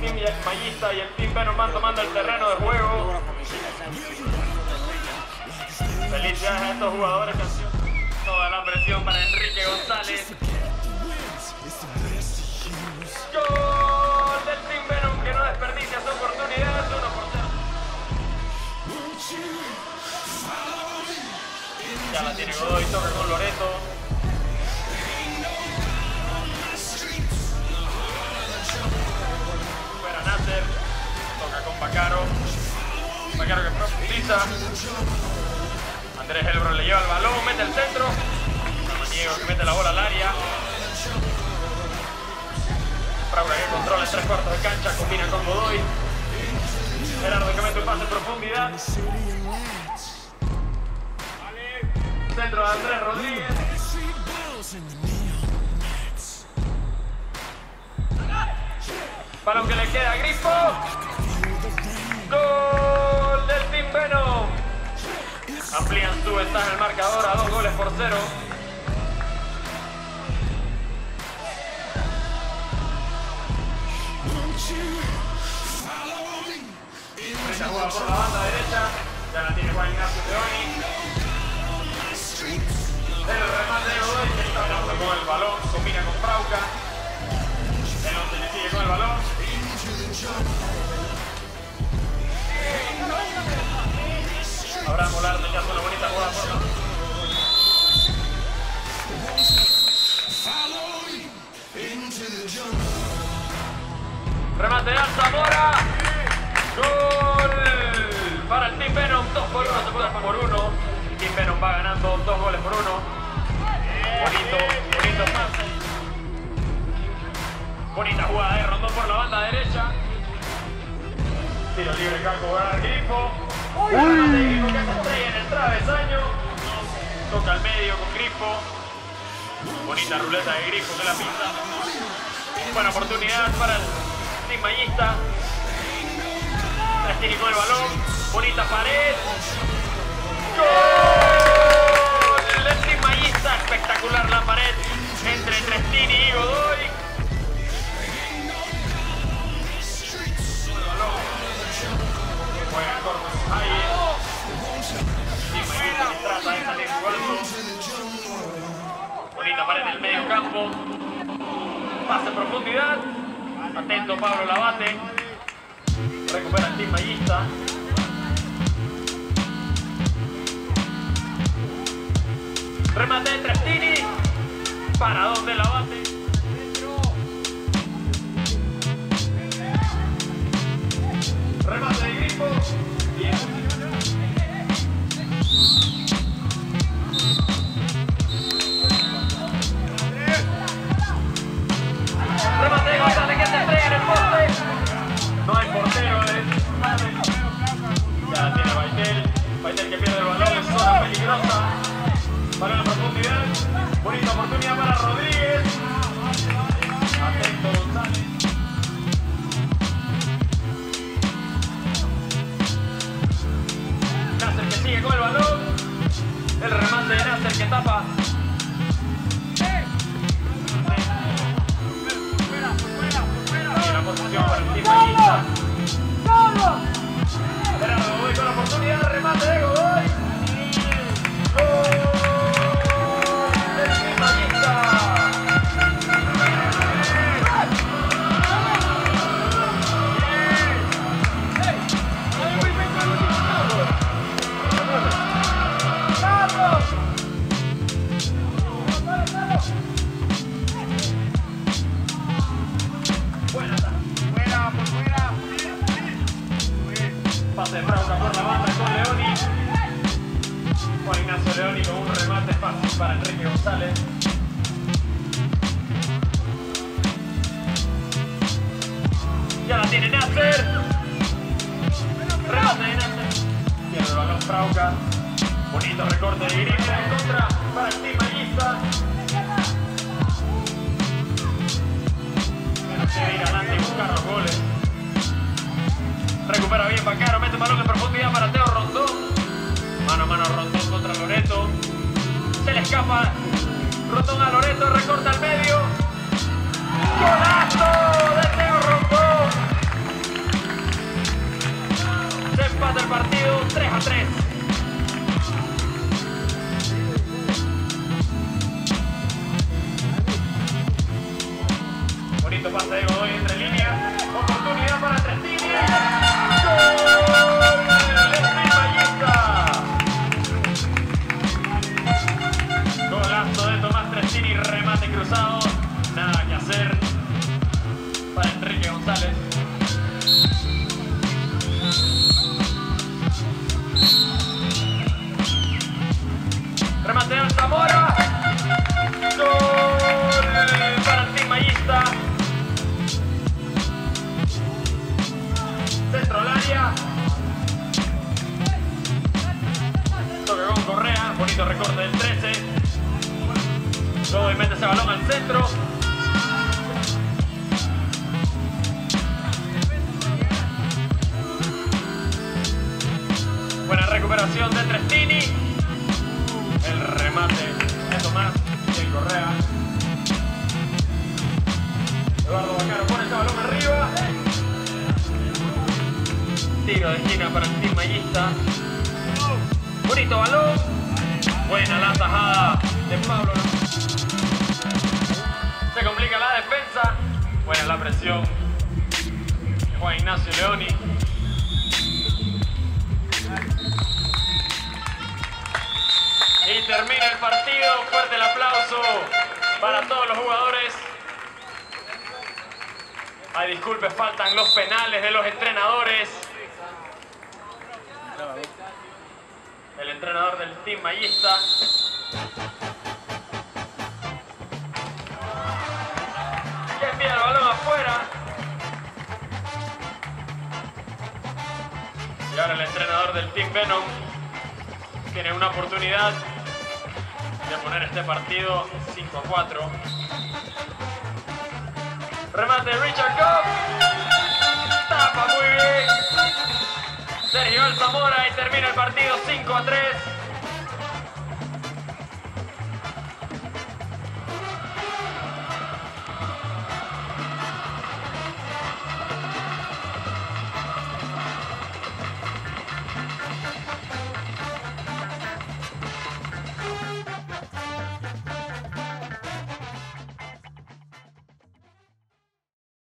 Team Mayista y el Team Venom van tomando el terreno de juego. Felicidades a estos jugadores que han sido toda la presión para Enrique González. Gol del Team Venom que no desperdicia su oportunidad. 1-0. Ya la tiene Godoy, toca con Loreto. Fuera Nasser. Toca con Bacaro. Bacaro que profundiza. Andrés Elbro le lleva el balón, mete el centro. Samaniego que mete la bola al área. Fraura que controla en 3/4 de cancha, combina con Godoy. Gerardo que mete un pase en profundidad. Centro de Andrés Rodríguez. Balón que le queda a Grifo. Gol del Team Venom. Amplían su ventaja en el marcador a 2-0. Esta jugada por la banda derecha. Ya la tiene Juan Ignacio Leoni. El remate de Godoy que está hablando con el balón. Combina con Frauca. El 11 le sigue con el balón. Abraham Volarte que hace una bonita jugada por la... Remate de Zamora. Gol para el Team Venom. 2-1, se puede por 1. El Team Venom va ganando 2-1. Bonito pase. Bonita jugada de Rondón por la banda derecha. Tiro libre Caco para Grifo. Remate de Grifo que se estrella en el travesaño. Toca al medio con Grifo. Bonita ruleta de Grifo que la pinta. Buena oportunidad para el Team Mayista. Trastini con el balón. Bonita pared. ¡Gol! El Team Mayista. Espectacular la pared entre Trastini y Godoy. Juega corto con Javier. Team Mayista que trata de salir jugando. Bonita pared del medio campo. Pase en profundidad. Atento Pablo Labate. Recupera el Team Mayista. Remate de Trastini. Para donde Labate. Remate de Grifo. Bien. Remate de González que se estrella en el poste. No hay portero, Ya la tiene Baitel que pierde el balón en zona peligrosa. Balón en profundidad. Bonita oportunidad para Rodríguez. Atento González. Nasser que sigue con el balón. El remate de Nasser que tapa. Posición para el Team Mayista. Gerardo Godoy con la oportunidad de remate de Godoy. ¡Gol del Team Mayista! Pase de Frauca por la banda con Leoni. Juan Ignacio Leoni con un remate fácil para Enrique González. Ya la tiene Nasser. Remate de Nasser. Pierde el balón Frauca. Bonito recorte de Grifo en contra para el Team Mayista. Pero se viene adelante y buscar los goles. Recupera bien Bacaro, mete balón en profundidad para Teo Rondón. Mano a mano Rondón contra Loreto. Se le escapa Rondón a Loreto, recorta al medio. ¡Golazo de Teo Rondón! Bonito pase de Godoy entre líneas. Oportunidad para Trestini. Golazo de Tomás Trestini, remate cruzado. Nada que hacer para Enrique González. Remate de Zamora. Gol para el Team Mayista. Centro al área. Toque con Correa. Bonito recorte del 13. Godoy mete ese balón al centro. Buena recuperación de Trestini. El remate de Tomás y el Correa. Eduardo Bacaro pone ese balón arriba. Tiro de esquina para el Team Mayista. Bonito balón. Buena la tajada de Pablo. Se complica la defensa. Buena la presión de Juan Ignacio Leoni. Y termina el partido. Fuerte el aplauso para todos los jugadores. Ay, disculpe, faltan los penales de los entrenadores. El entrenador del Team Mayista. Que envía el balón afuera. Y ahora el entrenador del Team Venom tiene una oportunidad de poner este partido 5-4. Remate de Richard Cobb. Tapa muy bien Sergio Alzamora y termina el partido 5-3.